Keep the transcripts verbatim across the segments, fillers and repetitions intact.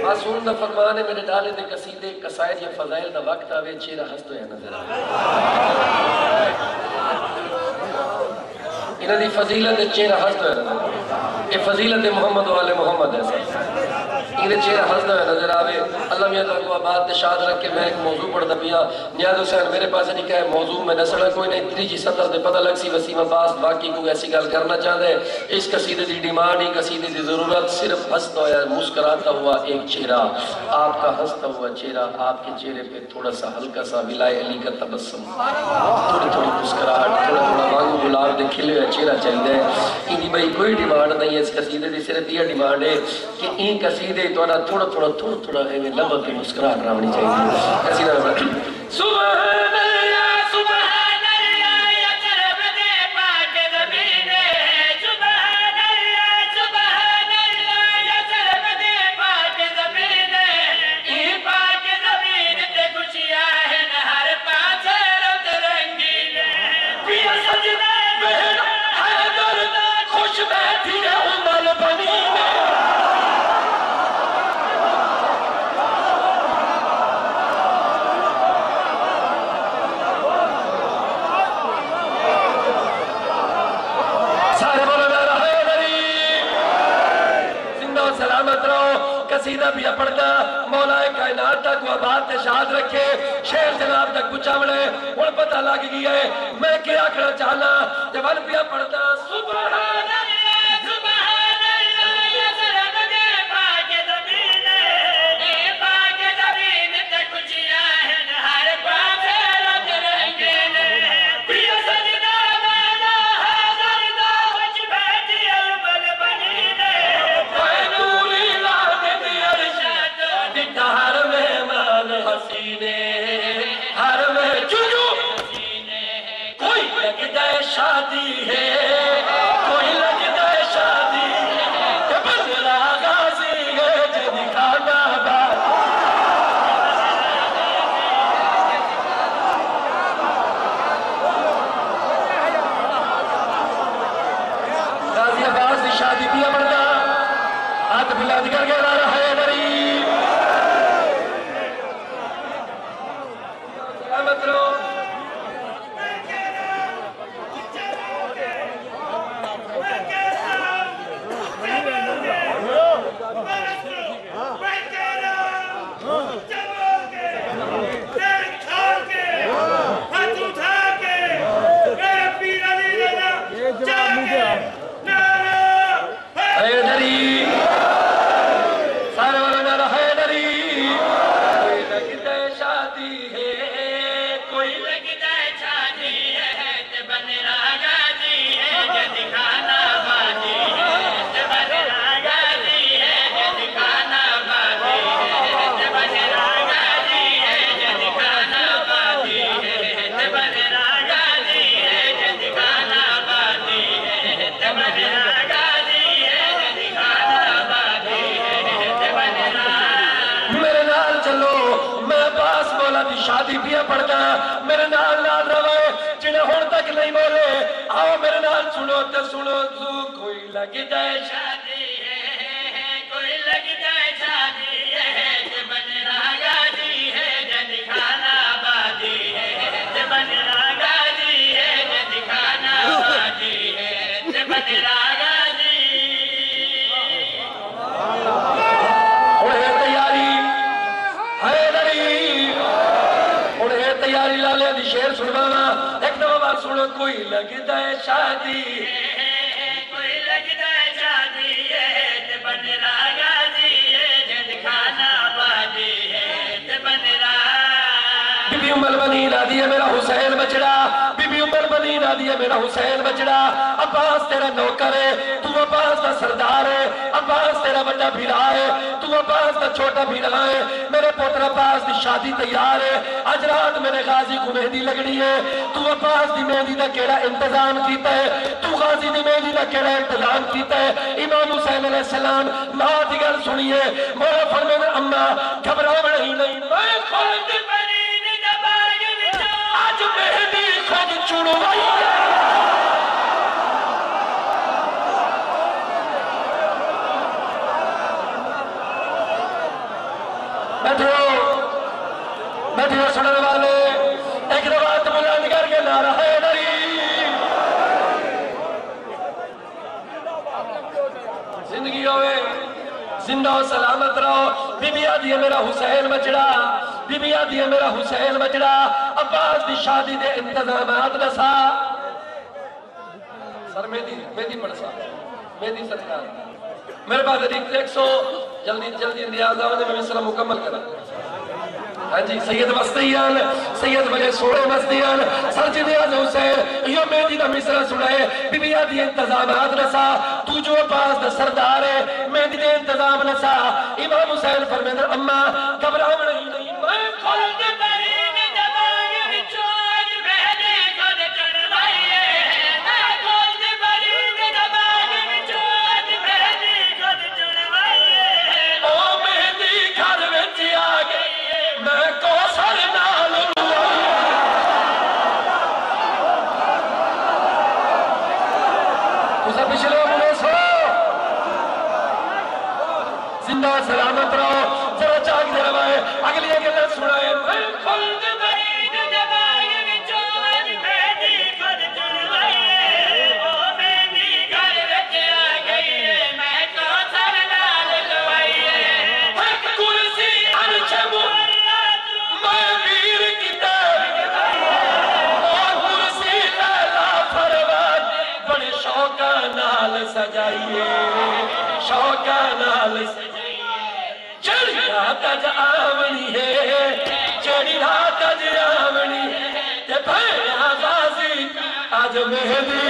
मासूम दा फरमान है मेरे डाले दे कसीदे कसायद या फजाइल दा वक्त आवे चेहरा हंसतो है नजर आवे इन्हां दी फजीलत चेहरा हंसतो है नजर आवे ये फजीलत मोहम्मद वाले मोहम्मद है इन्हें चेहरा हंसता है नजर आवे। अल्लाह मियां को आबाद ते शाद रख के मैं एक मौजू पढ़दा पिया नियाज़ हुसैन मेरे पास नहीं कहे मौजू में नसड़ा कोई नहीं त्रीजी सतर दे पता लग सी वसीम अब्बास बाकी कोई ऐसी गल करना चाहते हैं। इस कसीदे की डिमांड ही कसीदे की जरूरत सिर्फ हंसता हुआ मुस्कुराता हुआ एक चेहरा आपका हंसता हुआ चेहरा आपके चेहरे पे थोड़ा सा हल्का सा विलाय अली का तबस्सुम थोड़ी थोड़ी मुस्कुराहट थोड़ा थोड़ा वांगू गुलाब दे खिले हुआ चेहरा चाहिए। इनकी भाई कोई डिमांड नहीं है इस कसीदे की सिर्फ यह डिमांड है कि इन कसीदे थोड़ा थोड़ा थोड़ा थोड़ा थोड़ा लब पे मुस्कुराहट रहनी चाहिए। कसीदा भी पढ़ता मौलाए कायनात तक आबाद ते शाद रखे शेर जनाब तक पुचावले हुण पता लग गया है मैं क्या आखना चाहना ते वन पिया पढ़ता सुभान शादी है कोई लगता है शादी है बंगला गाजी है जब खाना बात गाजी अब्बास की शादी भी बढ़ता हाथ मिला दिखा के रहा है गरीब सलामत रहो। शादी भी पढ़ता मेरे नाल नाल रवे जिन्हें हुण तक नहीं बोले आओ मेरे नाल सुनो तो सुनो तू कोई लग जाए शादी है कोई लग जाए शादी है बनना गाजी है जद खाना बाजी है बनना गाजी है जद खाना बाजी है बनना गाजी तैयारी है तैयारी लाले दी शेर सुनवाना एक दफा बात सुनो कोई लगता है शादी कोई लगता है शादी है बनना गाजी है जद खाना बाजी है बनना बीबी उमर बनी दादी है मेरा हुसैन बचड़ा बीबी उमर बनी दादी है मेरा हुसैन बचड़ा अब्बास तेरा नौकर है तू अब्बास का सरदार है अब्बास तेरा बड़ा भीरा है तू अब्बास का छोटा भीरा है मेरे पुत्र अब्बास की शादी तैयार है आज रात मेरे गाजी को मेहंदी लगनी है तू अब्बास की मेहंदी का केड़ा इंतजाम किया है तू गाजी की मेहंदी का केड़ा इंतजाम किया है इमाम हुसैन अलैहि सलाम मां की गल सुनिए मोरा फरमे में अम्मा घबराओ नहीं नहीं मैं खुद बनी आज मेहंदी खुद चुनवाई बैठो बैठो सुनने वाले एक बात बुलंद करके नारा है डरी जिंदगी होवे जिंदा हो सलामत रहो। बीबी आदि है मेरा हुसैन बचड़ा, बीबी आदि है मेरा हुसैन बचड़ा। अब्बास की शादी के इंतजामात दसा सर मेहदी मेहदी पड़सा मेहदी सरकार मेरे पास एक सौ जल्दी जल्दी इंतजाज आवे मैं मिसरा मुकम्मल करा। हाँ जी सैयद मस्तियान सैयद बड़े सोने मस्तियान सरजिद हुसैन यो मेहदी का मिसरा सुनाए। बीबी आदि इंतजामात नसा तू जो पास द सरदार है मेहदी के इंतजाम नसा। इमाम हुसैन फरमाते अम्मा घबराओ नहीं नहीं मैं खुद तरीन दबाए विचों आज मेहदी खुद चढ़वाई मैं खुद तरीन दबाए विचों आज मेहदी खुद चढ़वाई ओ मेहदी घर विच आ गई मैं कौसर नाल तुसा पिछले मुने सो जिंदा सलामत रहो जरा जाग दे रवाए अगली गल्लां सुनाए। मैं खुद तरीन दबाए विचों आज मेहदी खुद चढ़वाई ओ मेहदी घर विच आ गई मैं कौसर नाल लवाई एक कुर्सी अर्श मैं वीर किताब और कुर्सी लैला फरवाद बड़े शौका नाल सजाइए शौका नाल चढ़ी रात अज आवनी है चढ़ी रात अज आवनी ते भैया गाजी अज मेहदी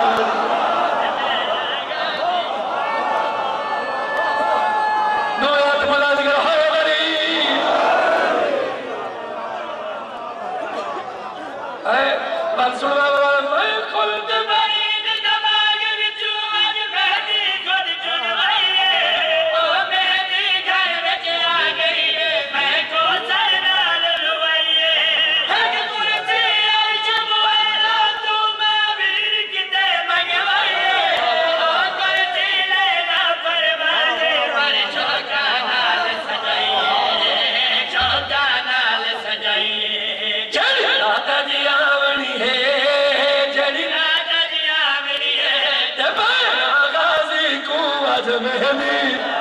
नोयात बुलंद करो हाय बरी है बात सुनवा मैं खुद तरीन दबाए विचों आज मेहदी खुद चढ़वाई ओ मेहदी घर विच आ गई मैं कौसर नाल लवाई एक कुर्सी अर्श मुअल्ला तू मैं वीर किते मंगवाई ओ कुर्सी लैला फरमाने पर शौका नाल सजाई शौका नाल सजाई चढ़ी रात जी आवनी है चढ़ी रात जी आवनी है ते भैया गाजी को अज मेहदी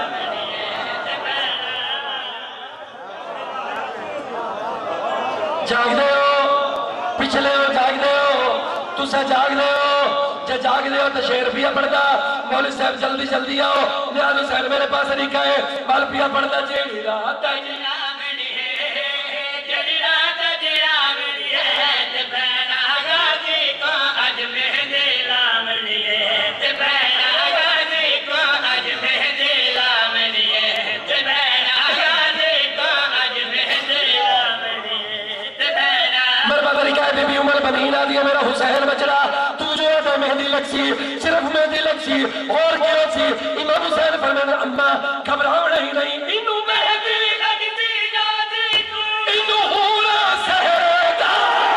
जागदे हो पिछले हो जागदे हो तुसा जागदे हो जे जागदे हो तो शेर पिया पढ़दा मौलवी साहब जल्दी जल्दी आओ नियाज हुसैन मेरे पास लिखा है बाल पिया पढ़दा जेड़ी रात जी आवनी है जेड़ी रात जी आवनी है ते भैया गाजी को अज मेहदी लावनी है ते भैया गाजी को अज मेहदी लावनी है ते भैया गाजी को अज मेहदी लावनी है ते भैया मेरे पास लिखा है बीबी उमर बनीन आदि है मेरा हुसैन बचड़ा तू जो है मेहदी लगसी सिर्फ मेहदी लगसी और क्या सी। इमाम हुसैन फरमाते अम्मा घबराओ नहीं नहीं इनू मेहदी लगती गाजी को इनू हूरा सहरेगा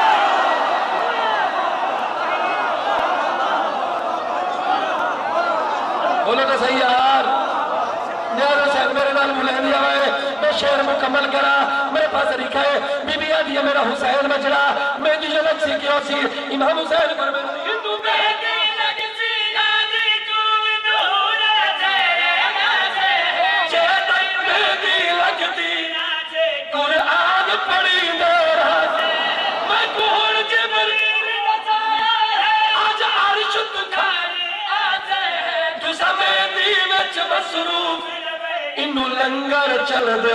बोलो तो सही यार। नियाज हुसैन मेरे नाल बुलंदी आवे मैं शेर मुकम्मल करा मेरे पास लिखा है बीबी आदि है मेरा हुसैन बचड़ा मेहदी जो लगसी क्यों सी। इमाम हुसैन फरमाते इनू मेहदी लगती गाजी को इनू हूरा सहरेगा जे तक मेहदी लगती कुरान पढ़ी दे मैं कौन जिब्रील आज अर्श तुखारी तुसा मेहदी विच मसरूफ इनू लंगर चल दे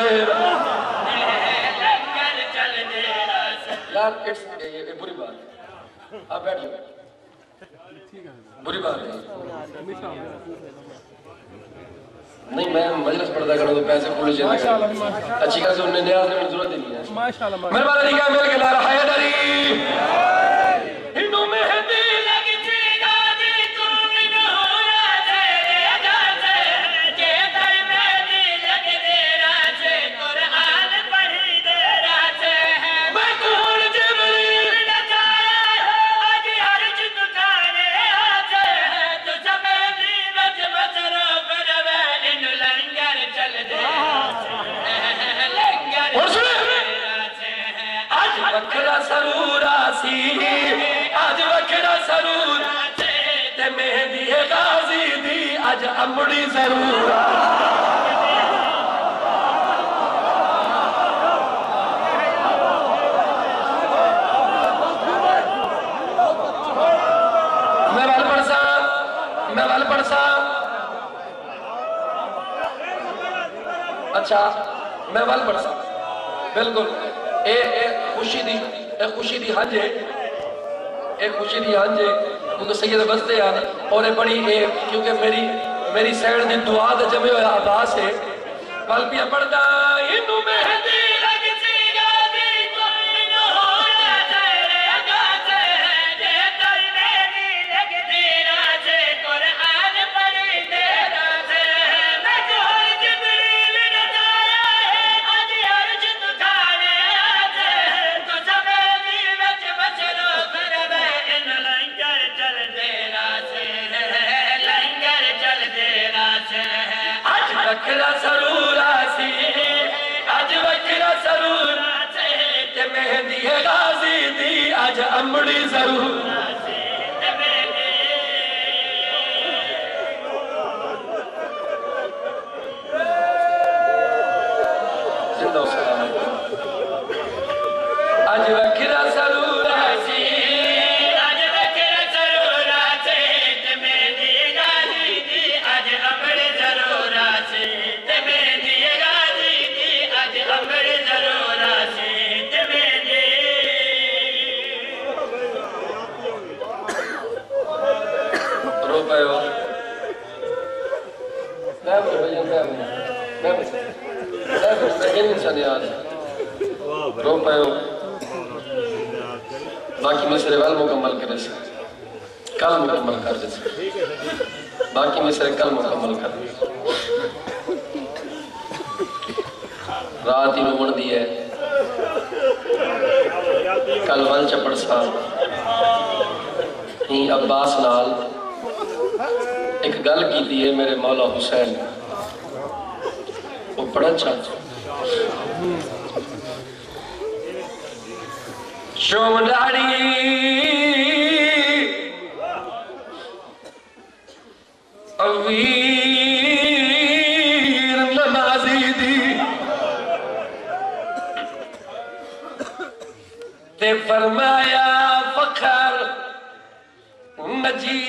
लंगर चल दे यार इट्स बुरी बात आप बैठ जाओ बुरी बात है नहीं मैं मजलिस पढ़ता करूं तो पैसे पुलिस अच्छी खासी उन्हें न्याज देने की जरूरत ही नहीं है माशाल्लाह मेरे वाले निकाह मिल के नारा हैदरी इन्हों मेहदी लगती गाजी को इन्हों हूरा सहरेगा जे तई मेहदी लग दे राजे कुरान पढ़ी दे राजे मैं कौन जिब्रील नचाया आज अर्श तुखारे आजे तुझ मेहदी विच मसरूफ रवे इन लंगर चल दे लंगर वखरा सरूर आसी आज वखरा सरूर ते मेहंदी गाजी दी आज अमड़ी जरूर मैं वाल पढ़सा मैं वाल पढ़सा अच्छा मैं वाल पढ़सा बिल्कुल ए ए खुशी दी ए खुशी दी हंज है ए खुशी दी हंज है क्योंकि सैयद बसते हैं और बड़ी ए क्योंकि मेरी मेरी सैड दी दुआ दा जमे होया आभास है वल पिया पढ़दा इनु मेहंदी लगसी गादी कोई न होया तेरे गाते जे तेरी मेहंदी लगदी राजे कुरान पढ़ी दे राजे मैं जोर जिब्रील ने तारा है आज अर्ज तू खाने आजे तू जमेली विच बचरो फिरवे इन लंगर चल दे राजे लंगर चल दे राजे आज वखरा सरूर आसी आज वखरा सरूर आसी ते मेहंदी गाजी दी आज अमड़ी जरूर आसी ते मेहंदी जिंदा सलाम आज वखरा सरूर आसी आज वखरा सरूर आसी ते मेहंदी गाजी दी आज अमड़ी जरूर आसी ते मेहंदी गाजी दी आज अमड़ी जरूर आसी ते मेहंदी रो पायो मैं मैं मैं मैं मैं इंसान यार रो पायो बाकी मसले वाल मुकम्मल करे से कल मुकम्मल कर दे बाकी मसले कल मुकम्मल कर दे रात ही रुमन दी है कल वल चपड़ साहब ही अब्बास नाल एक गल की है मेरे मौला हुसैन वो बड़ा चाचा शोमदारी अवीर नमाजी दी ते फरमाया फखर नजी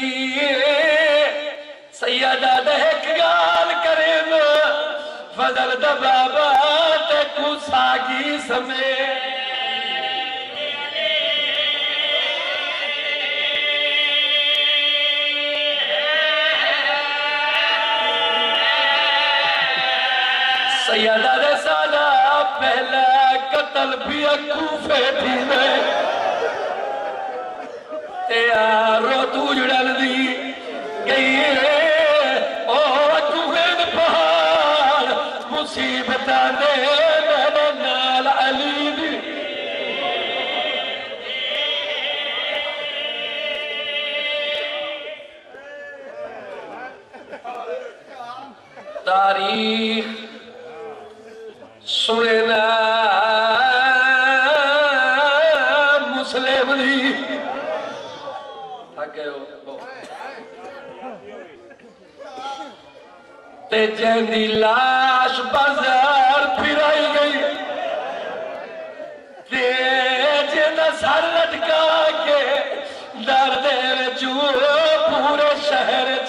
सैयदा दहक गाल करे न फजल दबाबा ते कुसागी समय सैयदा दे सादा पहला कत्ल भी कूफे थी में ते यारो तू जुड़ल दी गई ओ कूफे दे पहाड़ मुसीबत दे मेरे नाल अली दी तारीख सुनना मुस्लिम दी ते जंदी लाश बाजार फिराई गई ते जिंदा सर लटका के दर्द चू पूरे शहर च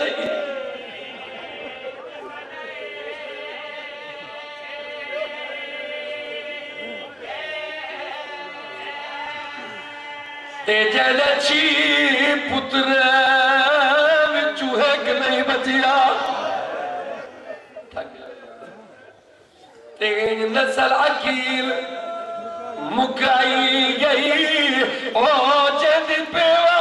ते जलची पुत्र चूहे के नहीं बचिया ते नस्ल अकील मुकाई गई ओ जंद पेवा